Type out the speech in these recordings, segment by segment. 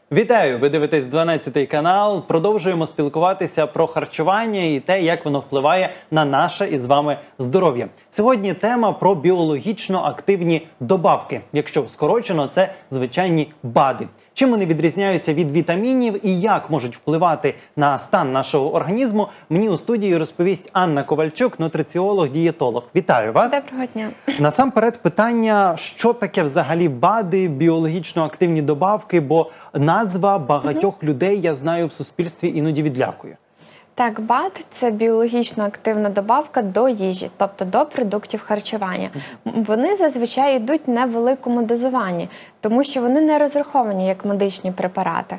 Вітаю! Ви дивитесь 12-й канал. Продовжуємо спілкуватися про харчування і те, як воно впливає на наше із вами здоров'я. Сьогодні тема про біологічно активні добавки. Якщо скорочено, це звичайні БАДи. Чим вони відрізняються від вітамінів і як можуть впливати на стан нашого організму, мені у студії розповість Анна Ковальчук, нутриціолог-дієтолог. Вітаю вас! Доброго дня! Насамперед питання, що таке взагалі БАДи, біологічно активні добавки, бо назва багатьох людей, я знаю, в суспільстві іноді відлякує. Так, БАД – це біологічно активна добавка до їжі, тобто до продуктів харчування. Вони зазвичай йдуть в невеликому дозуванні, тому що вони не розраховані як медичні препарати.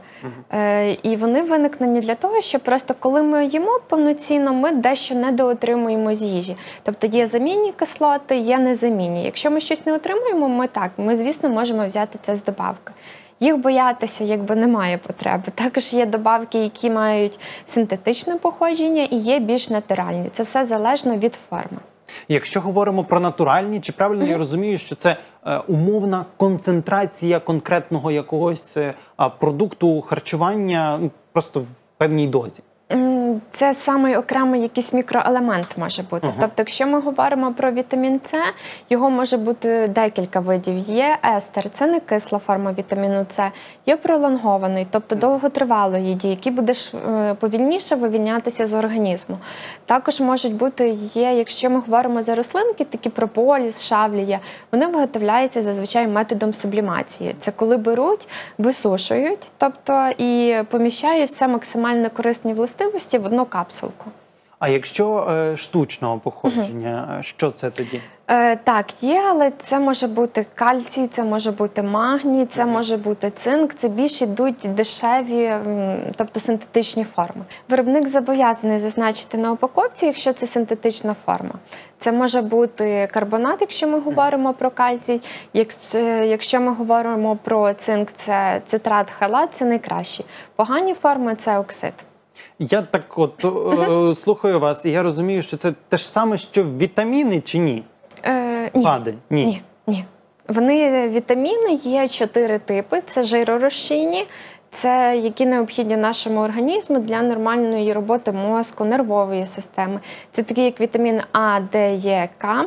І вони виникнені для того, що просто коли ми їмо повноцінно, ми дещо недоотримуємо з їжі. Тобто є замінні кислоти, є незамінні. Якщо ми щось не отримуємо, ми, звісно, можемо взяти це з добавки. Їх боятися якби немає потреби. Також є добавки, які мають синтетичне походження і є більш натуральні. Це все залежно від форми. Якщо говоримо про натуральні, чи правильно я розумію, що це умовна концентрація конкретного якогось продукту харчування просто в певній дозі? Це саме окремий якийсь мікроелемент може бути. Тобто, якщо ми говоримо про вітамін С, його може бути декілька видів. Є естер, це не кисла форма вітаміну С, є пролонгований, тобто довготривалої дії, який буде повільніше вивільнятися з організму. Також можуть бути, якщо ми говоримо за рослинки, такі прополіс, шавлія, вони виготовляються зазвичай методом сублімації. Це коли беруть, висушують, тобто і поміщають все максимально корисні властивості в одну капсулку. А якщо штучного походження, що це тоді? Так, є, але це може бути кальцій, це може бути магній, це може бути цинк, це більш йдуть дешеві, тобто синтетичні форми. Виробник зобов'язаний зазначити на упаковці, якщо це синтетична форма. Це може бути карбонат, якщо ми говоримо про кальцій, якщо ми говоримо про цинк, це цитрат, хелат, це найкращі. Погані форми – це оксид. Я так от слухаю вас, і я розумію, що це те ж саме, що вітаміни чи ні? Ні. БАДи? Ні. Вони, вітаміни, є 4 типи. Це жиророзчинні, це які необхідні нашому організму для нормальної роботи мозку, нервової системи. Це такі, як вітамін А, Д, Е, К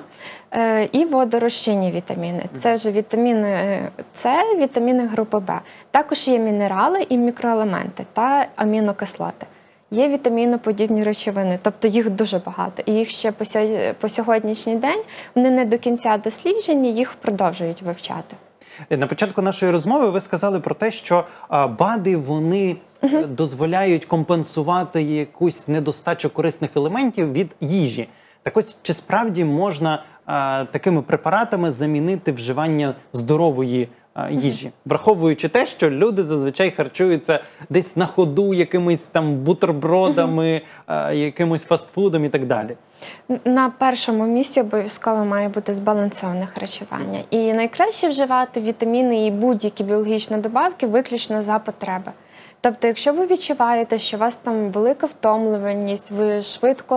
і водорозчинні вітаміни. Це вже вітаміни С, вітаміни групи В. Також є мінерали і мікроелементи та амінокислоти. Є вітаміноподібні речовини, тобто їх дуже багато. І їх ще по сьогоднішній день, вони не до кінця досліджені, їх продовжують вивчати. На початку нашої розмови ви сказали про те, що БАДи, вони дозволяють компенсувати якусь недостачу корисних елементів від їжі. Так ось, чи справді можна такими препаратами замінити вживання здорової їжі, враховуючи те, що люди зазвичай харчуються десь на ходу якимись там бутербродами, якимось фастфудом і так далі? На першому місці обов'язково має бути збалансоване харчування. І найкраще вживати вітаміни і будь-які біологічні добавки виключно за потреби. Тобто, якщо ви відчуваєте, що у вас там велика втомлюваність, ви швидко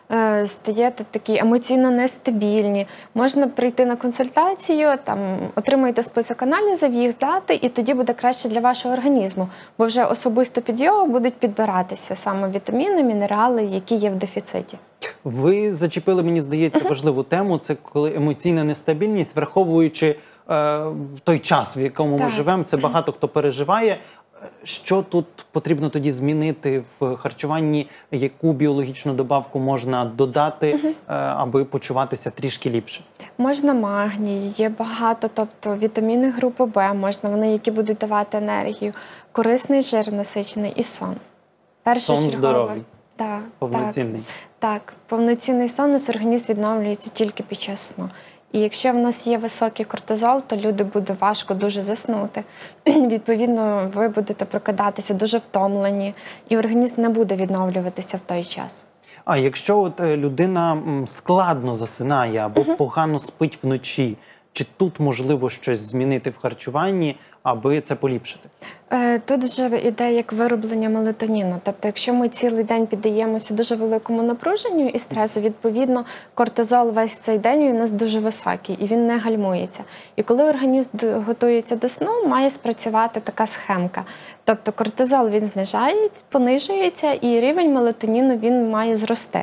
стаєте такі емоційно нестабільні, можна прийти на консультацію, отримаєте список аналізів, їх здати, і тоді буде краще для вашого організму, бо вже особисто під його будуть підбиратися саме вітаміни, мінерали, які є в дефіциті. Ви зачепили, мені здається, важливу тему, це коли емоційна нестабільність, враховуючи той час, в якому ми живемо, це багато хто переживає. Що тут потрібно тоді змінити в харчуванні, яку біологічну добавку можна додати, аби почуватися трішки ліпше? Можна магній, є багато, тобто вітаміни групи В, можна вони, які будуть давати енергію, корисний жир насичений і сон. Сон здоровий, повноцінний. Так, повноцінний сон, організм відновлюється тільки під час сну. І якщо в нас є високий кортизол, то люди буде важко дуже заснути. Відповідно, ви будете прокидатися дуже втомлені, і організм не буде відновлюватися в той час. А якщо людина складно засинає або погано спить вночі, Чи тут можливо щось змінити в харчуванні, аби це поліпшити? Тут вже іде як вироблення мелатоніну. Тобто, якщо ми цілий день піддаємося дуже великому напруженню і стресу, відповідно, кортизол весь цей день у нас дуже високий і він не гальмується. І коли організм готується до сну, має спрацювати така схемка. Тобто кортизол він понижується і рівень мелатоніну він має зрости.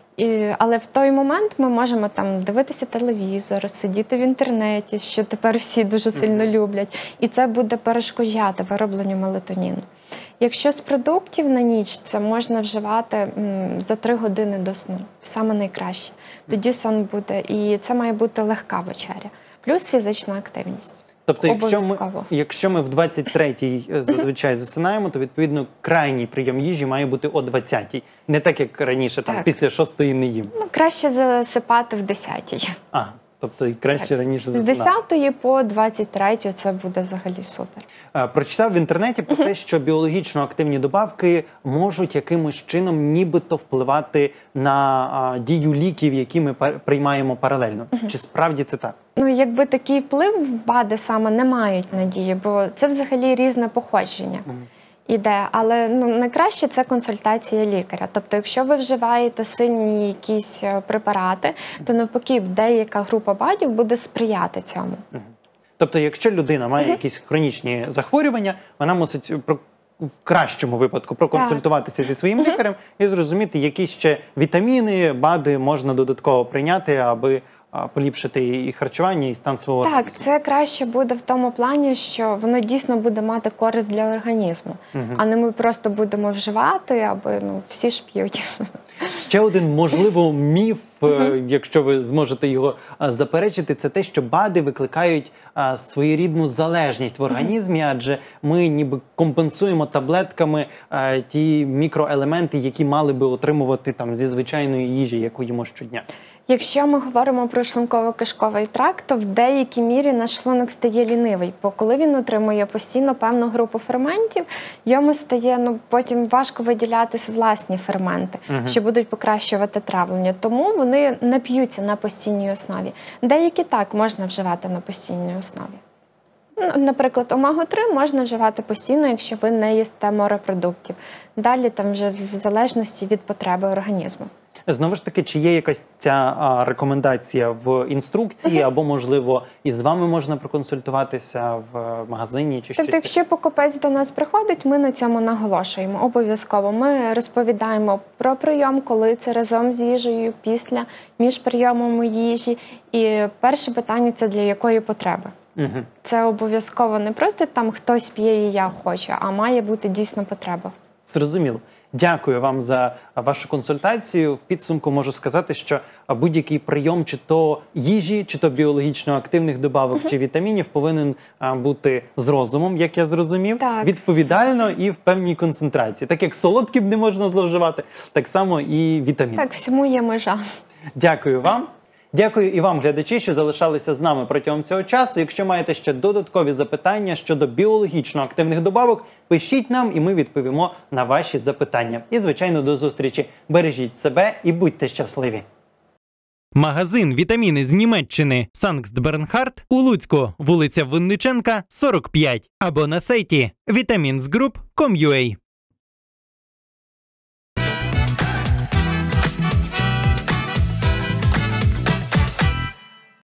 Але в той момент ми можемо там дивитися телевізор, сидіти в інтернеті, що тепер всі дуже сильно люблять, і це буде перешкоджати виробленню мелатоніну. Якщо з продуктів на ніч, це можна вживати за 3 години до сну, саме найкраще. Тоді сон буде, і це має бути легка вечеря, плюс фізична активність. Тобто, якщо ми в 23-й зазвичай засинаємо, то, відповідно, крайній прийом їжі має бути о 20-й. Не так, як раніше, там, після 6-ї не їм. Краще засипати в 10-й. Тобто і краще раніше засинати. З 10-ї по 23-ю це буде взагалі супер. Прочитав в інтернеті про те, що біологічно активні добавки можуть якимось чином нібито впливати на дію ліків, які ми приймаємо паралельно. Чи справді це так? Якби такий вплив БАДи саме не мають надії, бо це взагалі різне походження. Іде, але найкраще це консультація лікаря. Тобто, якщо ви вживаєте сильні якісь препарати, то навпаки деяка група БАДів буде сприяти цьому. Тобто, якщо людина має якісь хронічні захворювання, вона мусить в кращому випадку проконсультуватися зі своїм лікарем і зрозуміти, які ще вітаміни, БАДи можна додатково прийняти, аби поліпшити і харчування, і стан свого організму. Так, це краще буде в тому плані, що воно дійсно буде мати користь для організму, а не ми просто будемо вживати, аби всі ж п'ють. Ще один, можливо, міф, якщо ви зможете його заперечити, це те, що БАДи викликають своєрідну залежність в організмі, адже ми ніби компенсуємо таблетками ті мікроелементи, які мали би отримувати зі звичайної їжі, яку їмо щодня. Якщо ми говоримо про шлунково-кишковий тракт, то в деякій мірі наш шлунок стає лінивий, бо коли він отримує постійно певну групу ферментів, йому стає потім важко виділятися власні ферменти, що будуть покращувати травлення. Тому вони не п'ються на постійній основі. Деякі так можна вживати на постійній основі. Наприклад, омегу-3 можна вживати постійно, якщо ви не їсте морепродуктів. Далі там вже в залежності від потреби організму. Знову ж таки, чи є якась ця рекомендація в інструкції, або, можливо, і з вами можна проконсультуватися в магазині? Чи тобто, якщо покупець до нас приходить, ми на цьому наголошуємо обов'язково. Ми розповідаємо про прийом, коли це разом з їжею, після, між прийомом їжі. І перше питання – це для якої потреби. Це обов'язково не просто там хтось п'є і я хочу, а має бути дійсно потреба. Зрозуміло. Дякую вам за вашу консультацію. В підсумку можу сказати, що будь-який прийом чи то їжі, чи то біологічно активних добавок, чи вітамінів повинен бути з розумом, як я зрозумів, відповідально і в певній концентрації. Так як солодкі не можна зловживати, так само і вітаміни. Так, всьому є межа. Дякую вам. Дякую і вам, глядачі, що залишалися з нами протягом цього часу. Якщо маєте ще додаткові запитання щодо біологічно активних добавок, пишіть нам і ми відповімо на ваші запитання. І, звичайно, до зустрічі. Бережіть себе і будьте щасливі. Магазин «Вітаміни» з Німеччини Санкт-Бернхард у Луцьку, вулиця Винниченка, 45. Або на сайті vitaminsgroup.com.ua.